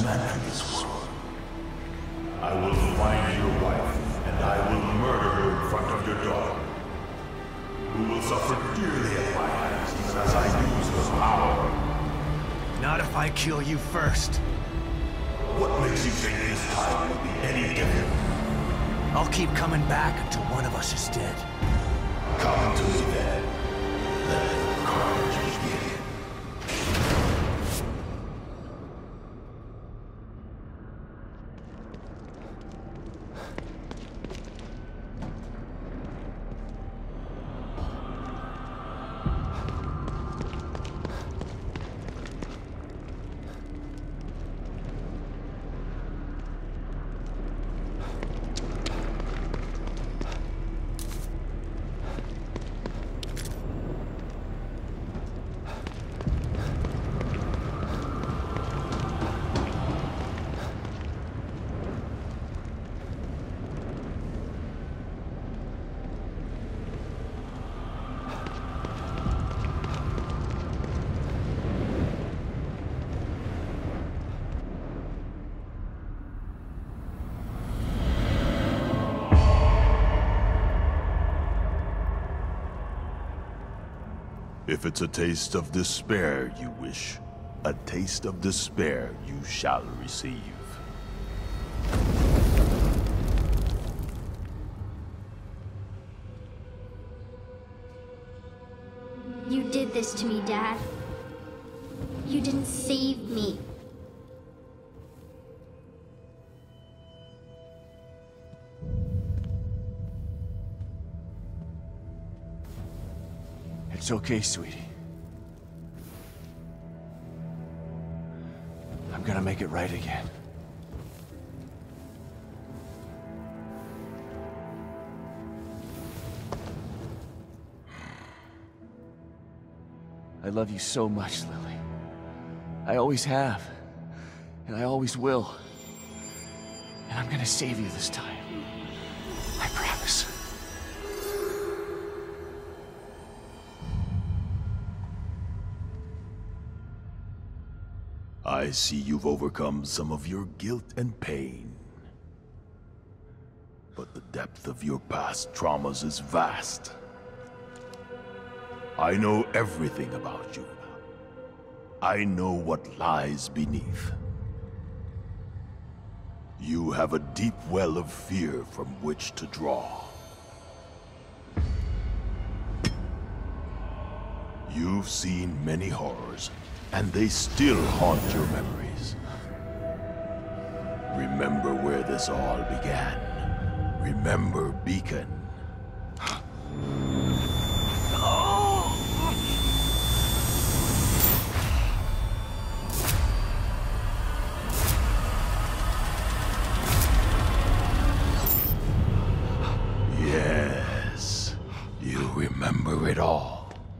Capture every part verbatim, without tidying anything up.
man enter this world. I will find your wife, and I will murder her in front of your daughter, who will suffer dearly at my hands even as I use her power. Not if I kill you first. What makes you think this time will be any different? I'll keep coming back until one of us is dead. Come to me then. Let the carnage begin. If it's a taste of despair you wish, a taste of despair you shall receive. You did this to me, Dad. You didn't save me. It's okay, sweetie. I'm gonna make it right again. I love you so much, Lily. I always have. And I always will. And I'm gonna save you this time. I promise. I see you've overcome some of your guilt and pain. But the depth of your past traumas is vast. I know everything about you. I know what lies beneath. You have a deep well of fear from which to draw. You've seen many horrors, and they still haunt your memories. Remember where this all began. Remember Beacon. Yes, you remember it all.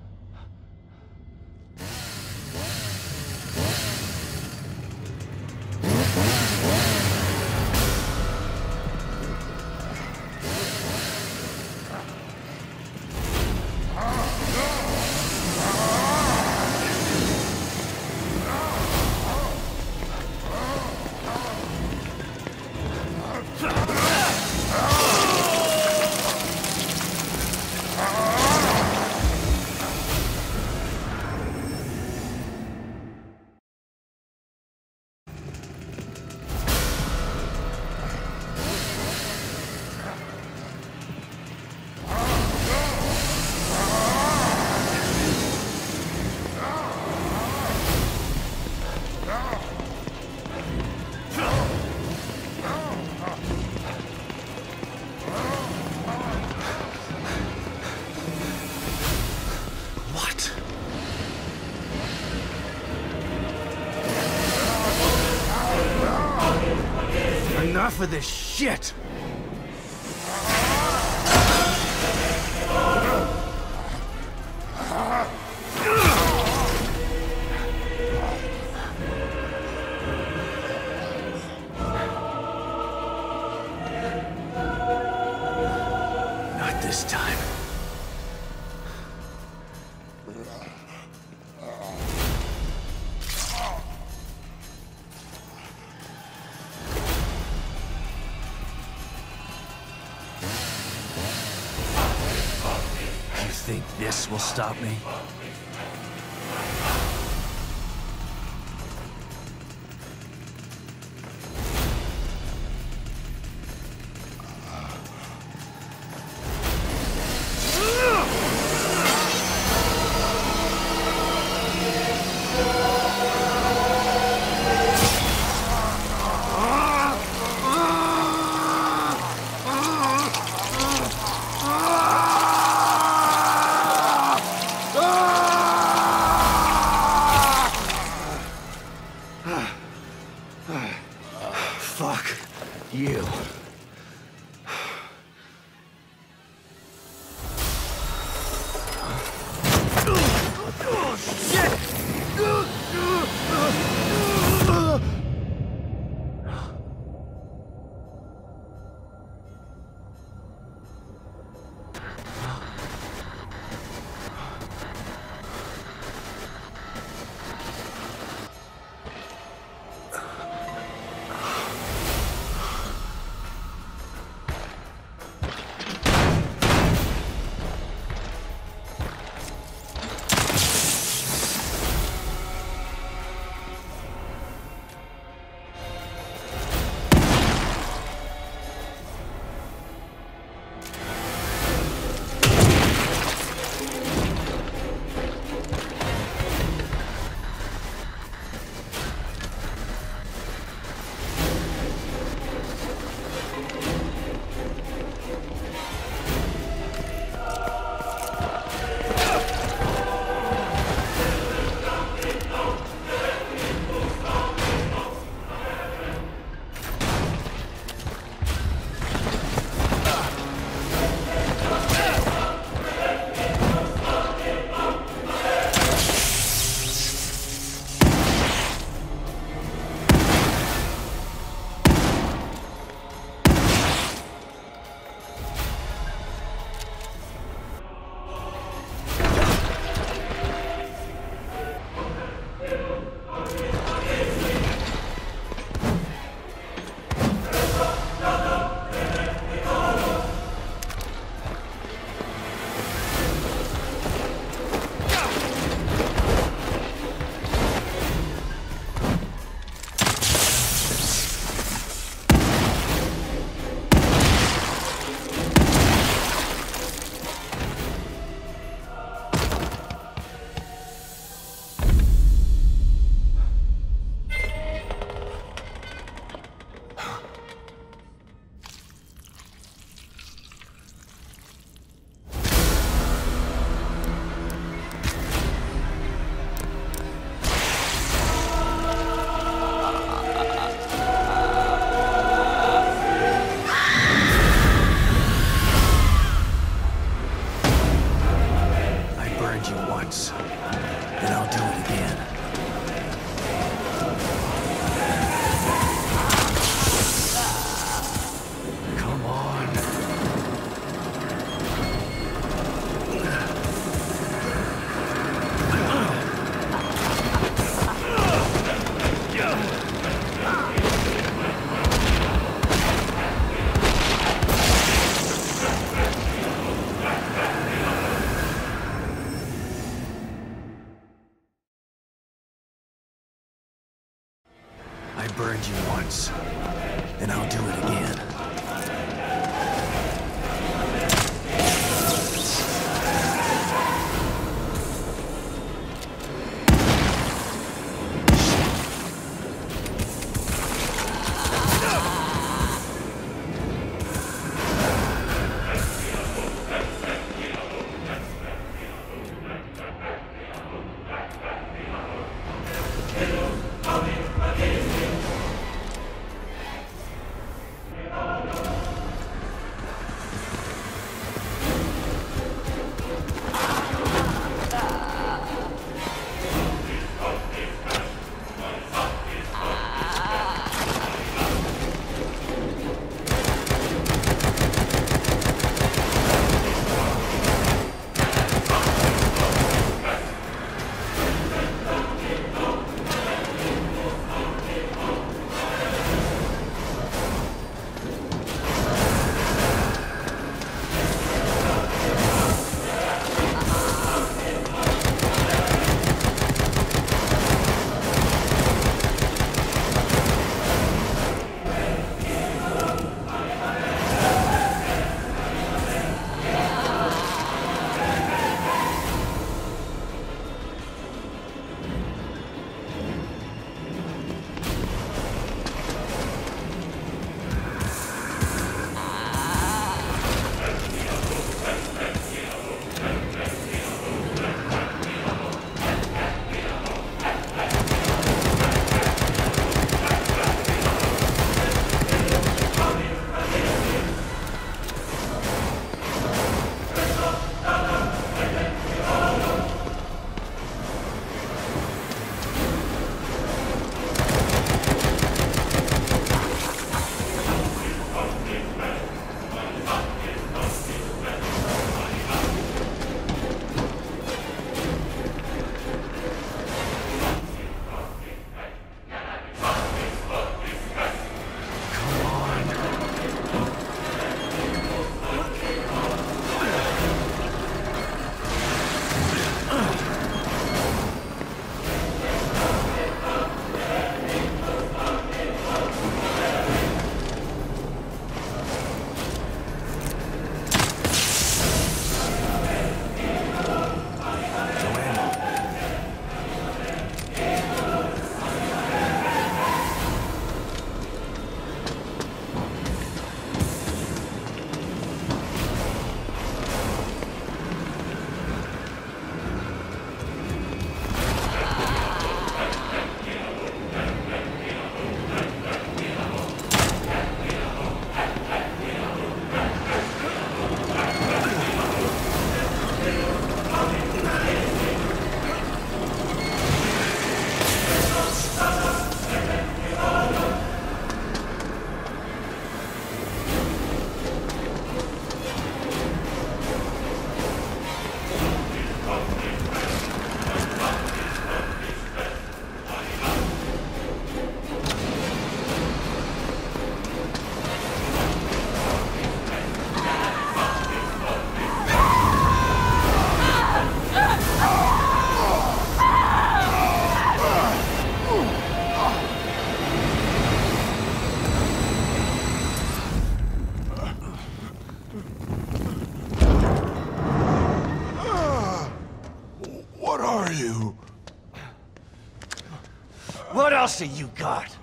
Enough of this shit! Not this time. This will stop me. Fuck you. And I'll do it again. Come on. I burned you once, and I'll do it again. What else have you got?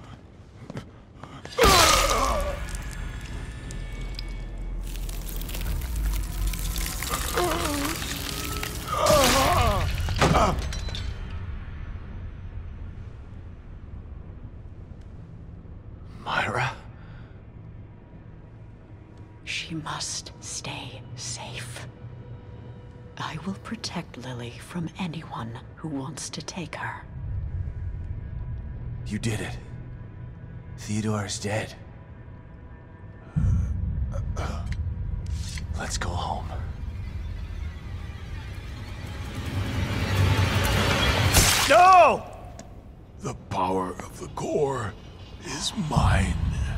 Myra? She must stay safe. I will protect Lily from anyone who wants to take her. You did it. Theodore is dead. Let's go home. No! The power of the core is mine.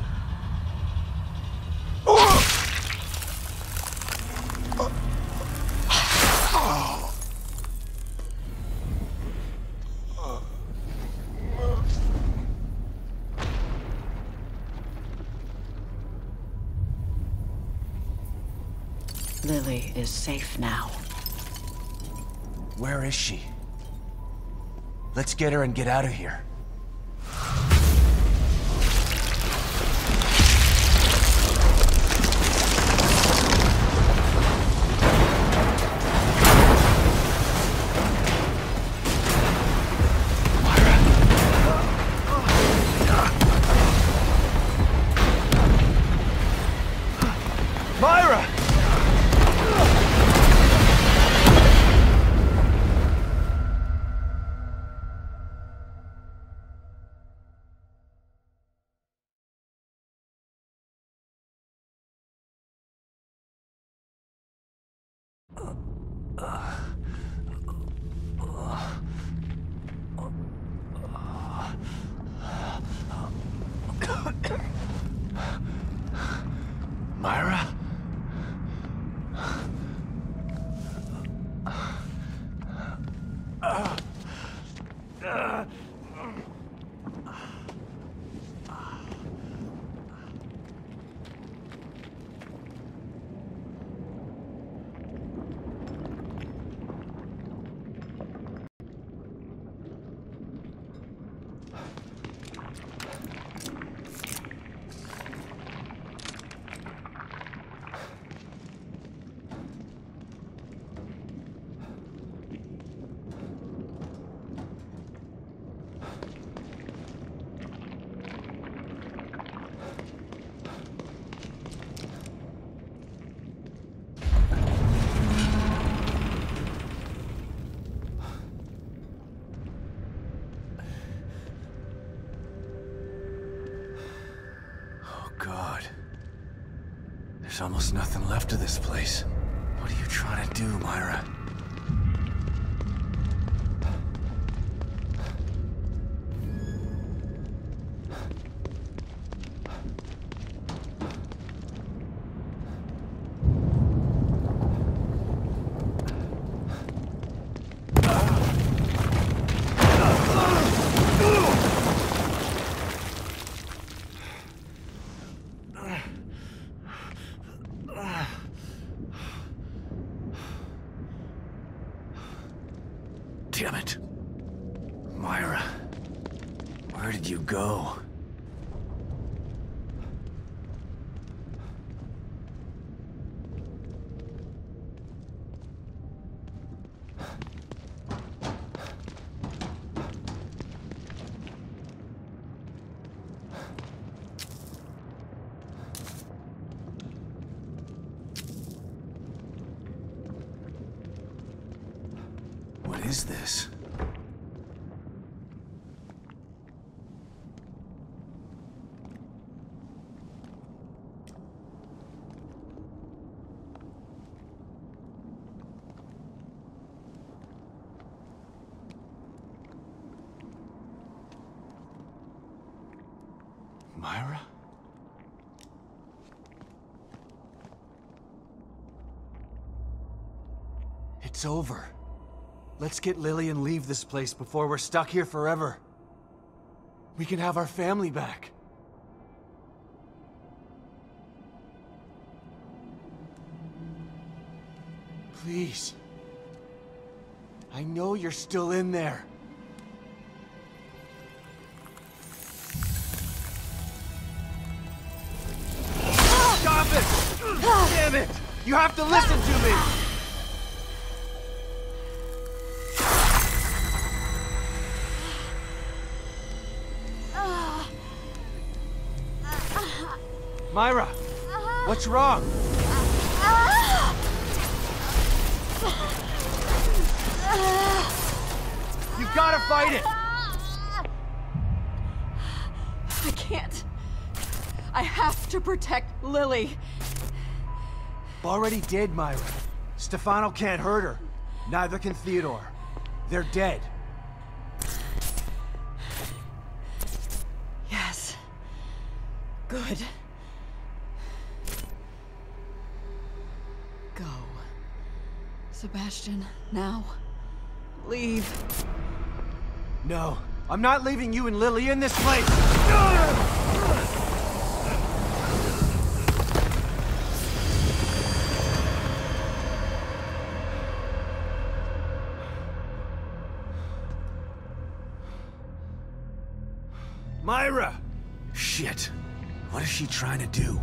Lily is safe now. Where is she? Let's get her and get out of here. Myra! Myra? God. There's almost nothing left of this place. What are you trying to do, Myra? Damn it. Myra, where did you go? What is this? Myra? It's over. Let's get Lily and leave this place before we're stuck here forever. We can have our family back. Please. I know you're still in there. Damn it! You have to listen to me! Myra! What's wrong? You've got to fight it! I can't. I have to protect Lily. Already did, Myra. Stefano can't hurt her. Neither can Theodore. They're dead. Yes. Good. Go. Sebastian, now. Leave. No, I'm not leaving you and Lily in this place! Myra! Shit. What is she trying to do?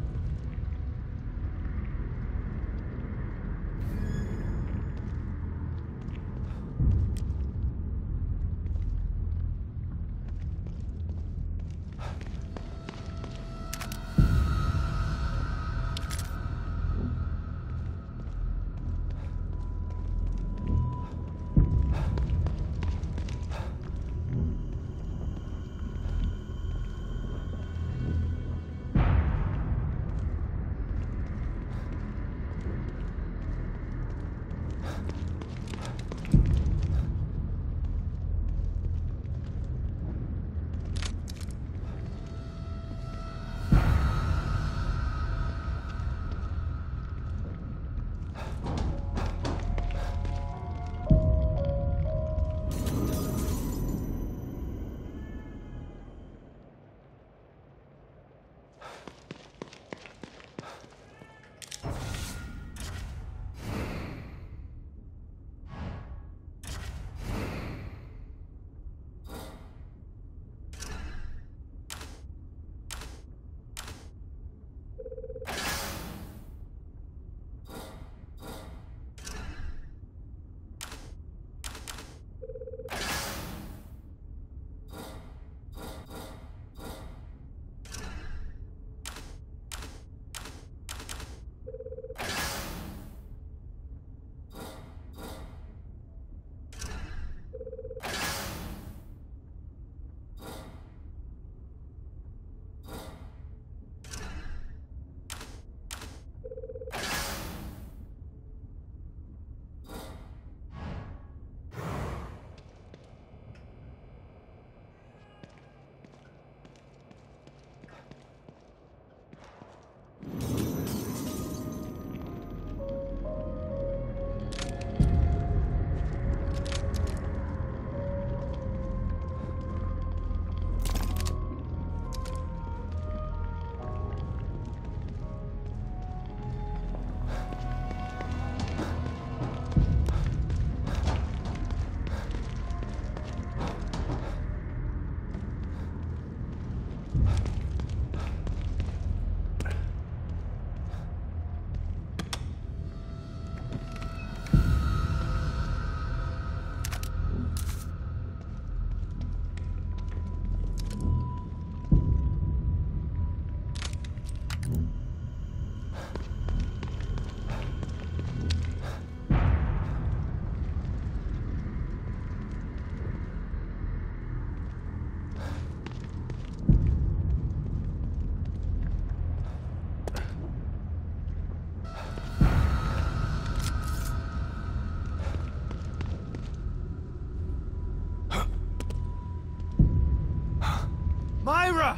Myra!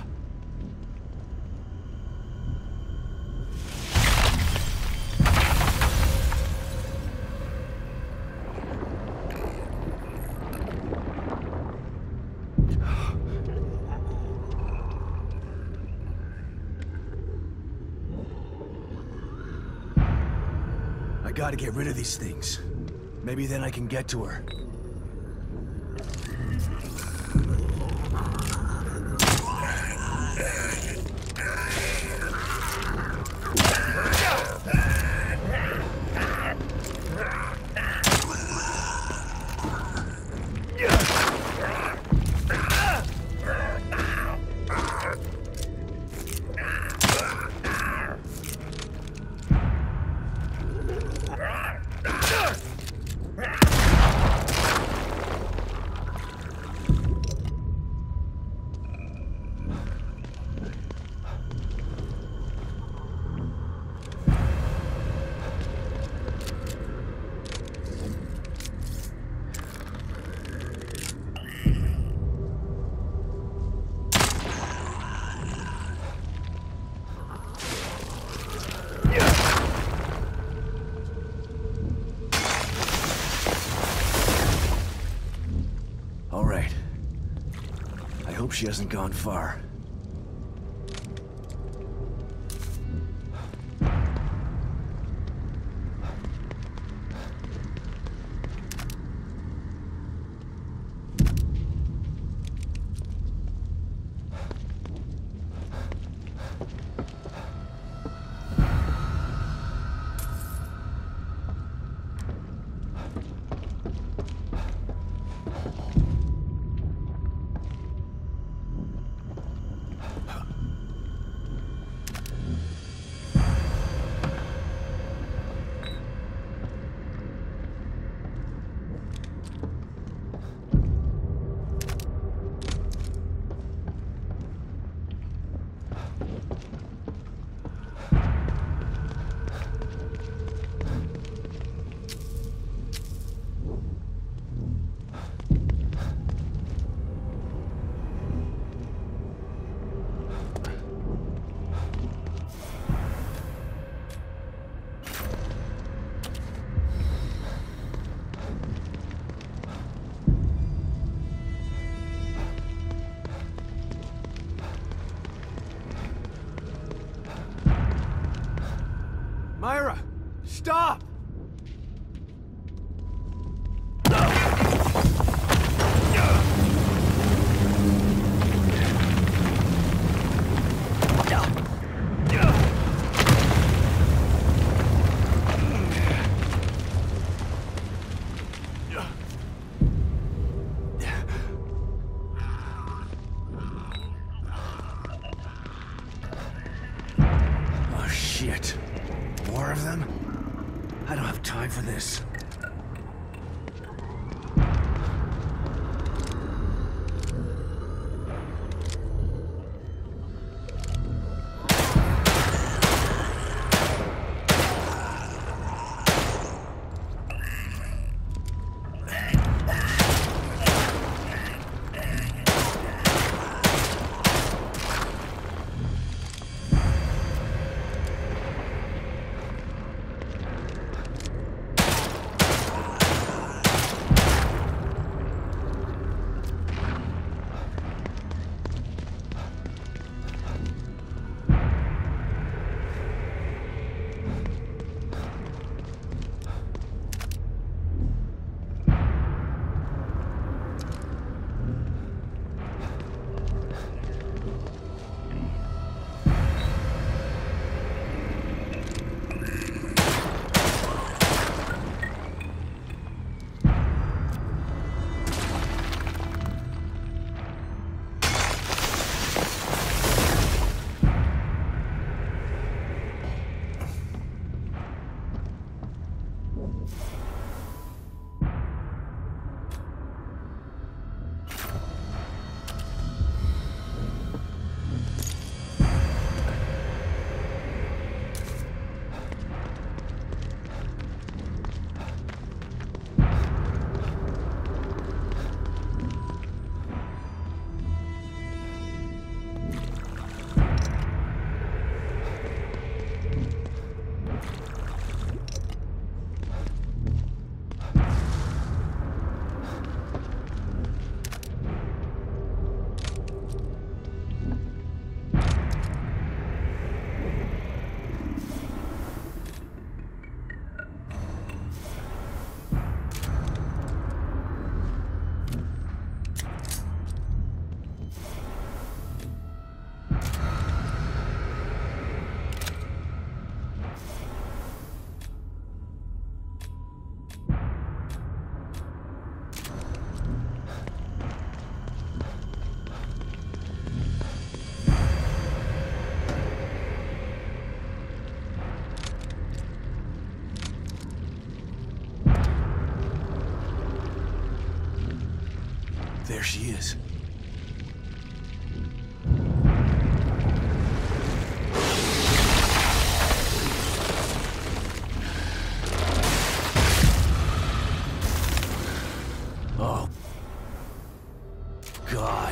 I gotta get rid of these things. Maybe then I can get to her. hope she hasn't gone far. Myra! Stop! Oh shit. More of them? I don't have time for this. There she is. Oh. God.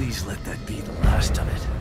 Please let that be the last of it.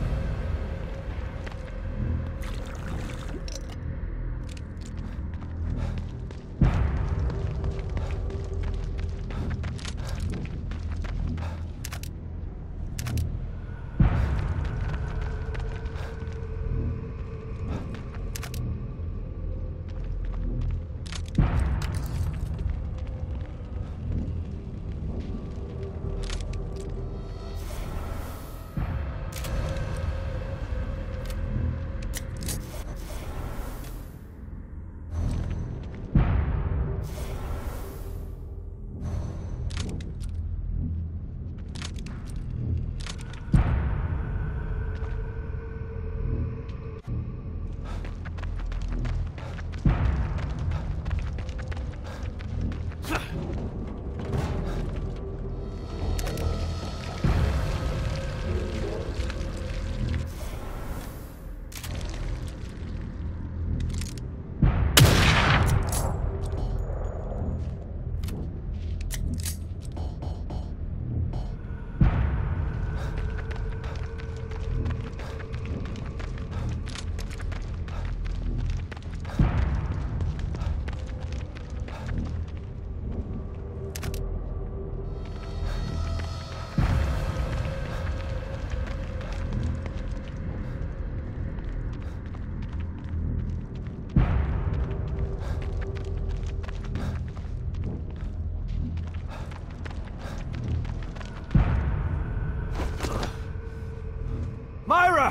Myra!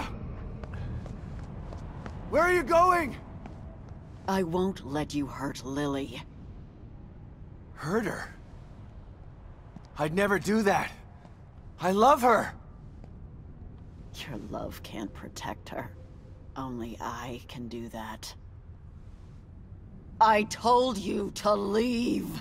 Where are you going? I won't let you hurt Lily. Hurt her? I'd never do that. I love her. Your love can't protect her. Only I can do that. I told you to leave!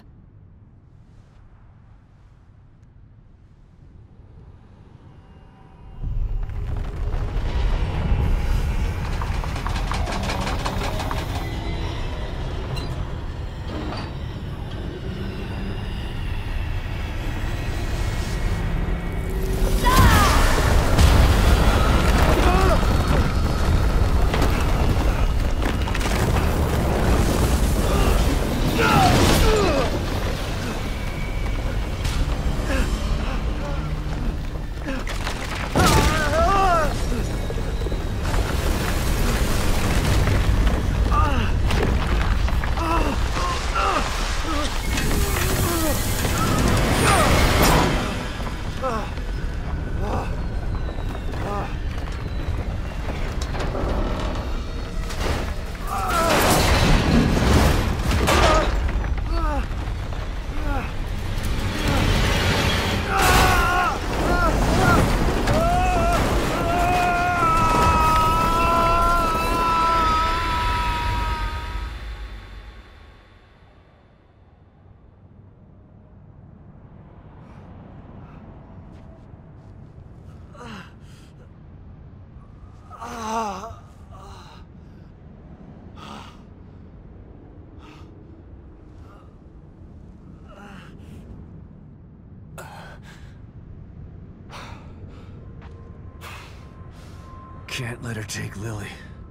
Can't let her take Lily.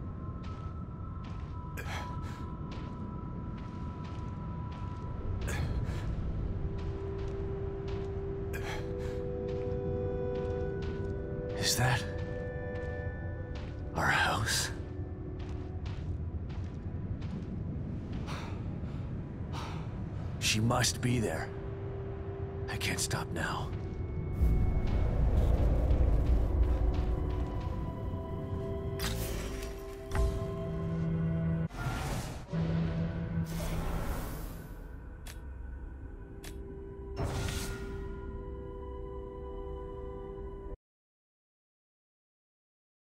Is that our house? She must be there. I can't stop now.